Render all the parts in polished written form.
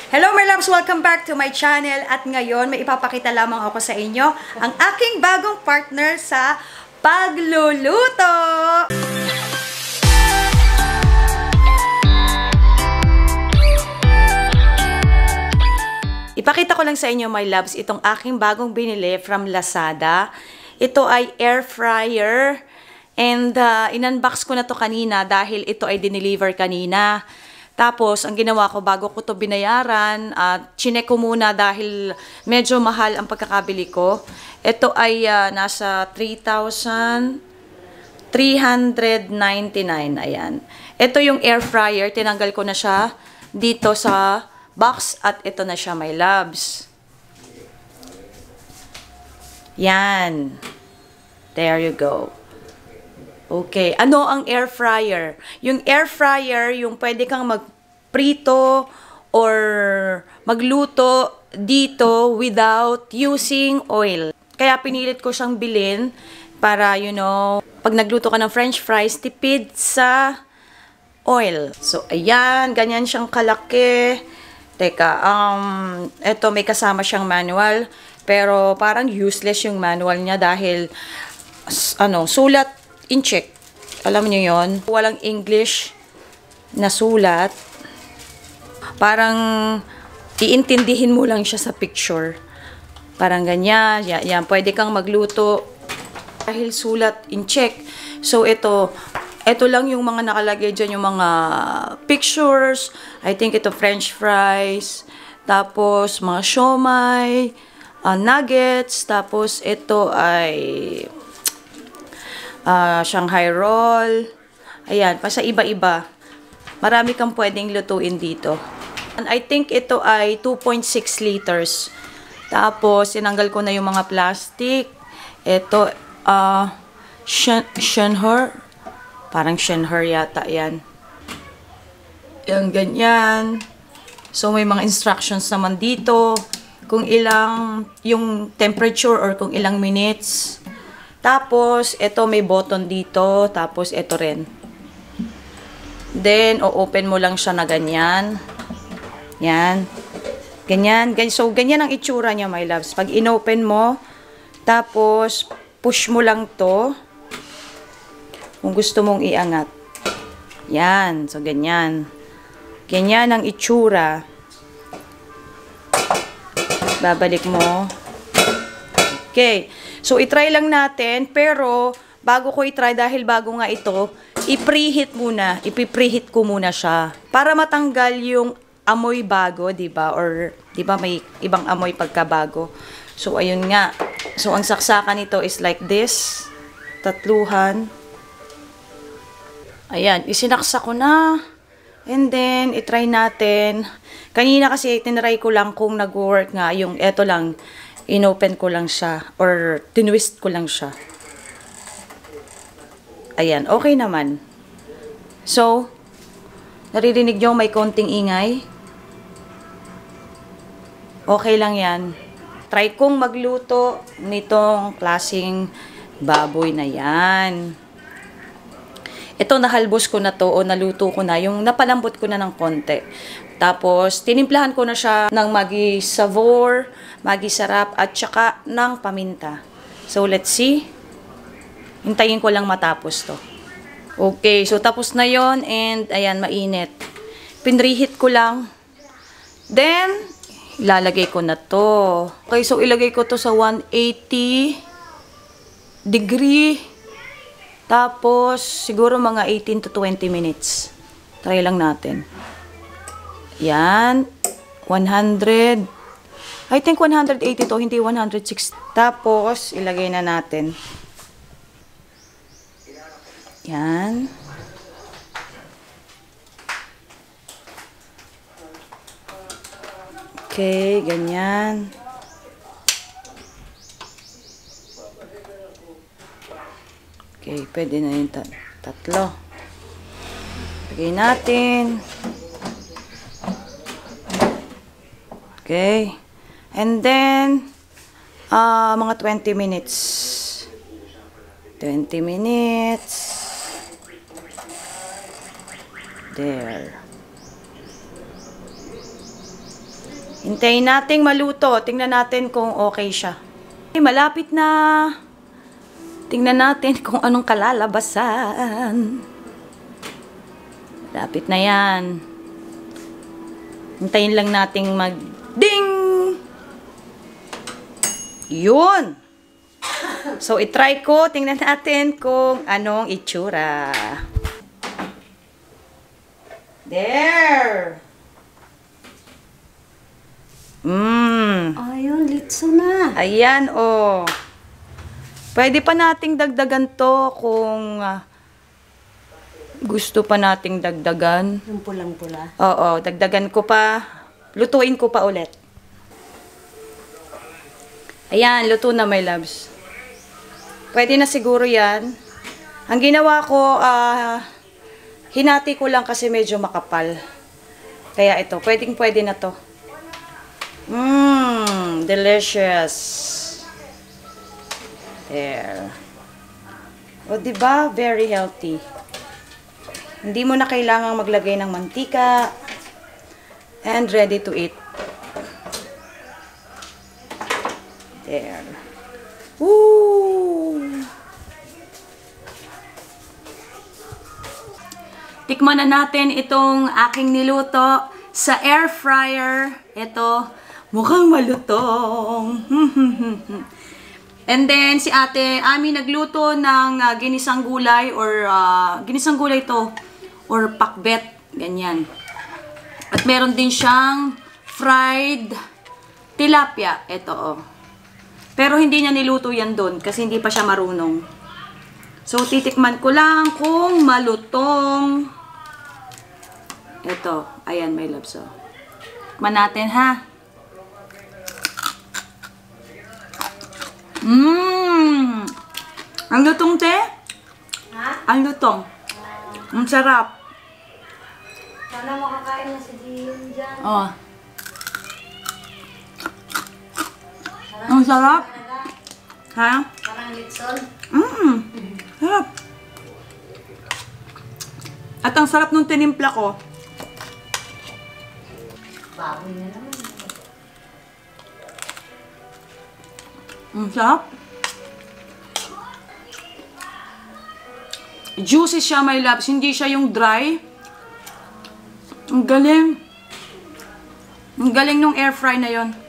Hello my loves! Welcome back to my channel at ngayon may ipapakita lamang ako sa inyo ang aking bagong partner sa pagluluto! Ipakita ko lang sa inyo my loves itong aking bagong binili from Lazada. Ito ay air fryer and in-unbox ko na to kanina dahil ito ay dineliver kanina. Tapos, ang ginawa ko, bago ko to binayaran, chinek ko muna dahil medyo mahal ang pagkakabili ko. Ito ay nasa 3,399. Ayan. Ito yung air fryer. Tinanggal ko na siya dito sa box at ito na siya, my loves. Yan. There you go. Okay, ano ang air fryer? Yung air fryer, yung pwede kang magprito or magluto dito without using oil. Kaya pinilit ko siyang bilhin para, you know, pag nagluto ka ng french fries, tipid sa oil. So, ayan, ganyan siyang kalaki. Teka, eto may kasama siyang manual, pero parang useless yung manual niya dahil, sulat in check. Alam niyo yon, walang English na sulat. Parang iintindihin mo lang siya sa picture. Parang ganyan. Yan, pwede kang magluto dahil sulat in check. So ito lang yung mga nakalagay dyan, yung mga pictures. I think ito french fries. Tapos mga siomai, nuggets. Tapos ito ay Shanghai roll. Ayan, pa sa iba-iba. Marami kang pwedeng lutuin dito. And I think ito ay 2.6 liters. Tapos, sinanggal ko na yung mga plastic. Ito, Shenhe. Parang Shenhe yata yan. Yung ganyan. So, may mga instructions naman dito. Kung ilang, yung temperature or kung ilang minutes. Tapos, ito may button dito. Tapos, ito rin. Then, o-open mo lang siya na ganyan. Yan. Ganyan. So, ganyan ang itsura niya, my loves. Pag in-open mo, tapos, push mo lang to. Kung gusto mong iangat. Yan. So, ganyan. Ganyan ang itsura. Babalik mo. Okay. So, itry lang natin, pero bago ko itry, dahil bago nga ito, i-preheat muna. Ipi-preheat ko muna siya. Para matanggal yung amoy bago, diba? Or, diba, may ibang amoy pagkabago. So, ayun nga. So, ang saksakan nito is like this. Tatluhan. Ayan, isinaksa ko na. And then, itry natin. Kanina kasi, tinry ko lang kung nag-work nga. Yung, eto lang. Inopen ko lang siya or tinwist ko lang siya. Ayan, okay naman. So, naririnig nyo may konting ingay. Okay lang yan. Try kong magluto nitong klaseng baboy na yan. Ito, nahalbos ko na to o naluto ko na. Yung napalambot ko na ng konti. Tapos, tinimplahan ko na siya ng Maggi Savor, Maggi Sarap, at saka ng paminta. So, let's see. Hintayin ko lang matapos to. Okay, so tapos na yon and ayan, mainit. Pinreheat ko lang. Then, ilalagay ko na to. Okay, so ilagay ko to sa 180 degree. Tapos, siguro mga 18 to 20 minutes. Try lang natin. Yan. 100. I think 180 to, hindi 160. Tapos, ilagay na natin. Yan. Okay, ganyan. Okay, pwede na yung tatlo. Lagay natin. Okay. And then, mga 20 minutes. 20 minutes. There. Hintayin nating maluto. Tingnan natin kung okay siya. Okay, malapit na. Tingnan natin kung anong kalalabasan. Malapit na yan. Hintayin lang nating mag-ding! Yun! So, itry ko. Tingnan natin kung anong itsura. There! Ayun, litso na. Ayan, oh. Pwede pa nating dagdagan to kung gusto pa nating dagdagan. Yung pulang-pula. Oo, dagdagan ko pa. Lutuin ko pa ulit. Ayan, luto na, my loves. Pwede na siguro yan. Ang ginawa ko, hinati ko lang kasi medyo makapal. Kaya ito, pwede na to. Delicious. There. O, diba? Very healthy. Hindi mo na kailangang maglagay ng mantika. And ready to eat. There. Woo! Tikman na natin itong aking niluto sa air fryer. Ito, mukhang malutong. And then, si ate, nagluto ng ginisang gulay or ginisang gulay to or pakbet. Ganyan. At meron din siyang fried tilapia. Ito, oh. Pero hindi niya niluto yan doon kasi hindi pa siya marunong. So, titikman ko lang kung malutong. Ito. Ayan, my loves. So, tikman natin, ha? Ang lutong, te? Ha? Ang lutong. Ang sarap. Sana makakain na si Jian dyan. Oh. Ang sarap. Ha? Parang litson. Sarap. At ang sarap nung tinimpla ko. Baboy na naman. Ang sarap. Juicy siya, my loves. Hindi siya yung dry. Ang galing. Ang galing nung air fry na yon.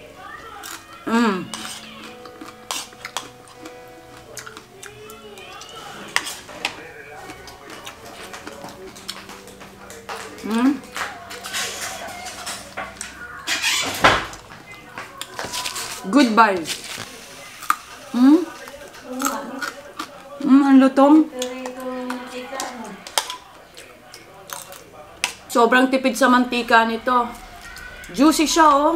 Goodbye. Ang lutong. Sobrang tipid sa mantika nito. Juicy siya, oh.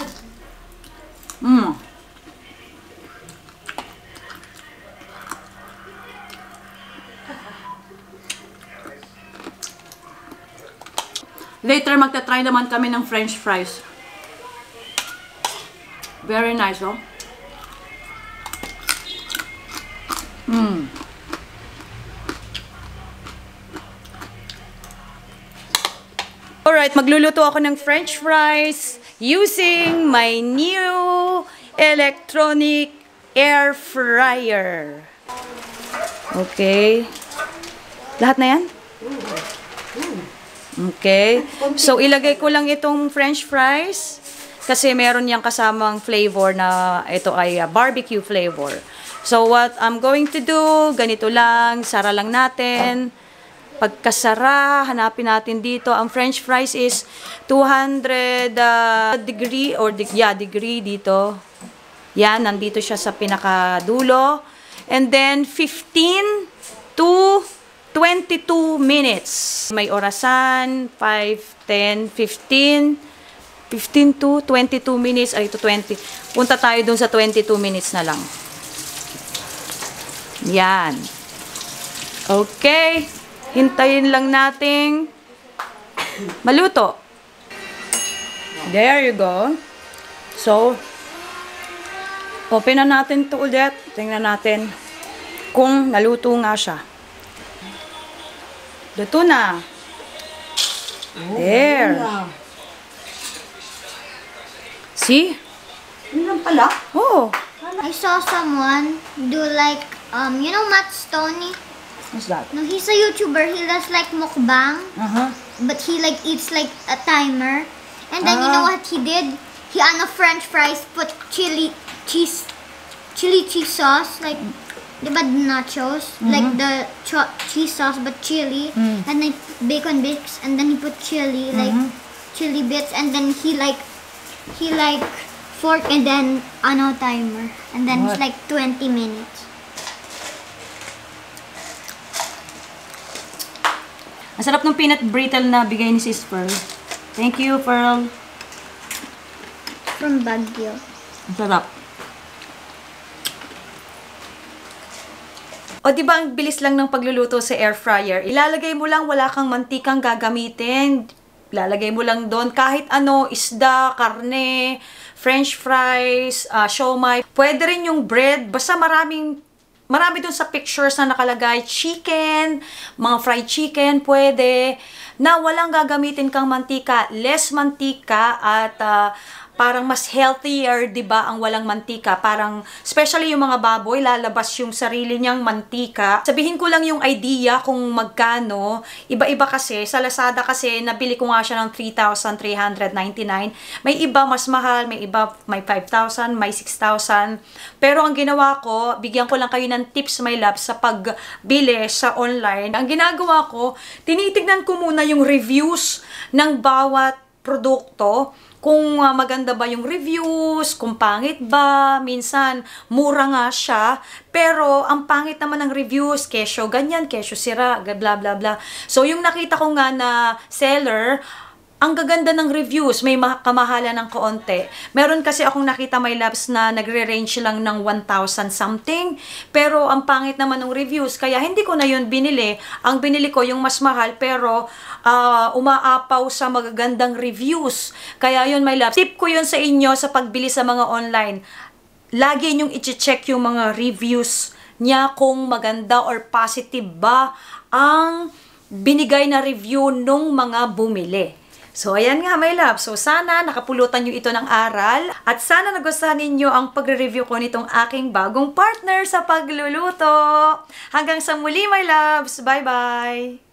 Later, magta-try naman kami ng french fries. Very nice, oh. Alright, magluluto ako ng french fries using my new electronic air fryer. Okay. Lahat na yan? Okay. So, ilagay ko lang itong french fries kasi meron niyang kasamang flavor na ito ay barbecue flavor. So, what I'm going to do, ganito lang, sara lang natin. Pagkasara, hanapin natin dito. Ang french fries is 200 degree or degree dito. Yan, nandito siya sa pinakadulo. And then, 15 to 22 minutes. May orasan, 5, 10, 15 to 22 minutes. Ay, ito 20. Punta tayo dun sa 22 minutes na lang. Yan. Okay. Hintayin lang nating maluto. There you go. So, open na natin ito ulit. Tingnan natin kung naluto nga siya. Luto na. There. See? Yun lang pala. Oh. I saw someone do like, you know Matt Stoney? What's that? No, he's a YouTuber. He does like mukbang. But he like eats like a timer. And then you know what he did? He on a French fries put chili cheese sauce, like the nachos, like the cheese sauce but chili, and then bacon bits, and then he put chili, like chili bits, and then he like fork and then ano timer, and then it's like 20 minutes. Ang sarap ng peanut brittle na bigay ni Sis Pearl. Thank you, Pearl. From Baguio. Ang sarap. O, di ba ang bilis lang ng pagluluto sa air fryer? Ilalagay mo lang, wala kang mantikang gagamitin. Ilalagay mo lang doon kahit ano, isda, karne, french fries, siomai. Pwede rin yung bread. Basta marami doon sa pictures na nakalagay. Chicken, mga fried chicken, pwede. Na walang gagamitin kang mantika. Less mantika at parang mas healthier, 'di ba, ang walang mantika. Parang especially yung mga baboy, lalabas yung sarili niyang mantika. Sabihin ko lang yung idea kung magkano. Iba-iba kasi sa Lazada kasi nabili ko nga siya ng 3,399. May iba mas mahal, may iba may 5,000, may 6,000. Pero ang ginawa ko, bigyan ko lang kayo ng tips, my love, sa pagbili sa online. Ang ginagawa ko, tinitignan ko muna yung reviews ng bawat produkto. Kung maganda ba yung reviews, kung pangit ba, minsan mura nga siya, pero ang pangit naman ng reviews, kesyo ganyan, kesyo sira, bla bla bla. So yung nakita ko nga na seller, ang gaganda ng reviews, may kamahalan ng kaunti. Meron kasi akong nakita, my loves, na nagre-range lang ng 1,000 something. Pero ang pangit naman ng reviews, kaya hindi ko na yun binili. Ang binili ko yung mas mahal, pero umaapaw sa magagandang reviews. Kaya yun, my loves, tip ko yun sa inyo sa pagbili sa mga online. Lagi nyong i-check yung mga reviews niya kung maganda or positive ba ang binigay na review nung mga bumili. So, ayan nga, my love. So, sana nakapulutan nyo ito ng aral at sana nagustuhan ninyo ang pagre-review ko nitong aking bagong partner sa pagluluto. Hanggang sa muli, my loves. Bye-bye!